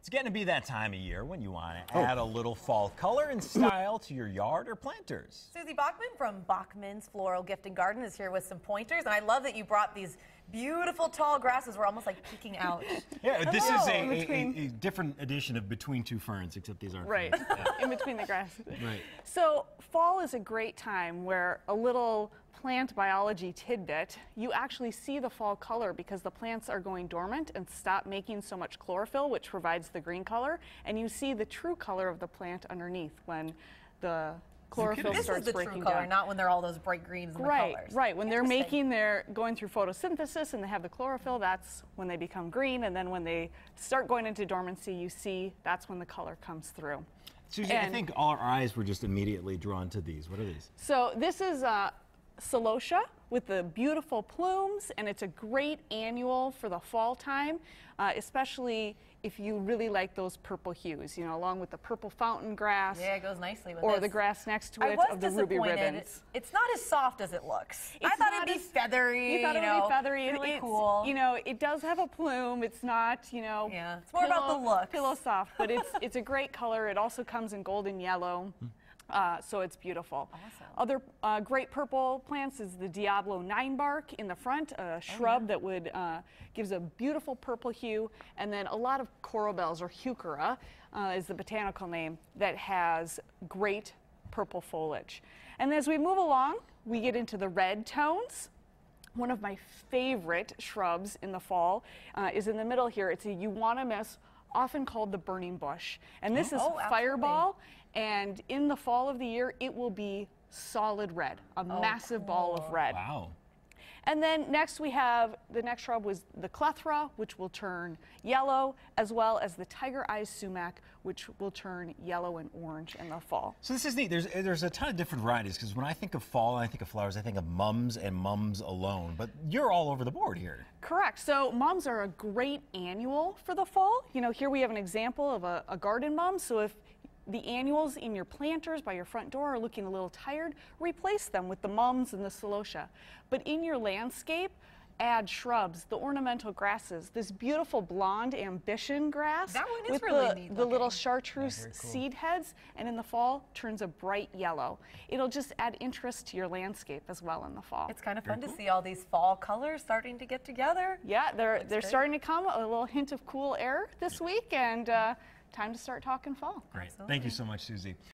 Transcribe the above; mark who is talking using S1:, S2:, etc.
S1: It's getting to be that time of year when you want to add a little fall color and style to your yard or planters.
S2: Susie Bachman from Bachman's Floral Gift and Garden is here with some pointers, and I love that you brought these beautiful tall grasses. We're almost like peeking out.
S1: Yeah, this is a different edition of Between Two Ferns, except these aren't
S3: right
S1: ferns. Yeah.
S3: in between the grass.
S1: Right.
S3: So fall is a great time where a little plant biology tidbit, you actually see the fall color because the plants are going dormant and stop making so much chlorophyll, which provides the green color, and you see the true color of the plant underneath when the chlorophyll
S2: This
S3: starts
S2: is the
S3: breaking
S2: true color,
S3: down.
S2: not when they're all those bright greens and the colors.
S3: Right. When they're going through photosynthesis and they have the chlorophyll, that's when they become green, and then when they start going into dormancy, you see that's when the color comes through.
S1: Susie, I think all our eyes were just immediately drawn to these. What are these?
S3: So this is celosia with the beautiful plumes, and it's a great annual for the fall time, especially if you really like those purple hues, you know, along with the purple fountain grass.
S2: Yeah, it goes nicely with
S3: or
S2: this.
S3: the grass next to it of the ruby ribbons.
S2: It's not as soft as it looks. I thought it'd be feathery.
S3: You thought it would be feathery.
S2: Really
S3: it's
S2: cool.
S3: You know, it does have a plume. It's not, you know,
S2: yeah, it's more about the look.
S3: Pillow soft, but it's a great color. It also comes in golden yellow. So it's beautiful.
S2: Awesome.
S3: Other great purple plants is the Diablo 9-bark in the front, a shrub that would gives a beautiful purple hue, and then a lot of coral bells, or heuchera is the botanical name, that has great purple foliage. And as we move along, we get into the red tones. One of my favorite shrubs in the fall is in the middle here. It's a euonymus, often called the burning bush. And this is fireball, and in the fall of the year, it will be solid red, a massive ball of red.
S1: Wow.
S3: And then next we have, the next shrub was the clethra, which will turn yellow, as well as the tiger eye sumac, which will turn yellow and orange in the fall.
S1: So this is neat. There's a ton of different varieties, because when I think of fall and I think of flowers, I think of mums and mums alone. But you're all over the board here.
S3: Correct. So mums are a great annual for the fall. You know, here we have an example of a garden mum. So if the annuals in your planters by your front door are looking a little tired, replace them with the mums and the celosia. But in your landscape, add shrubs, the ornamental grasses, this beautiful blonde ambition grass.
S2: That one is
S3: with
S2: really neat
S3: the little
S2: looking.
S3: chartreuse
S1: cool.
S3: seed heads, and in the fall turns a bright yellow. It'll just add interest to your landscape as well in the fall.
S2: It's kind of fun to see all these fall colors starting to get together.
S3: Yeah, they're starting to come, a little hint of cool air this week, and time to start talking fall.
S1: Great. Thank you so much, Susie.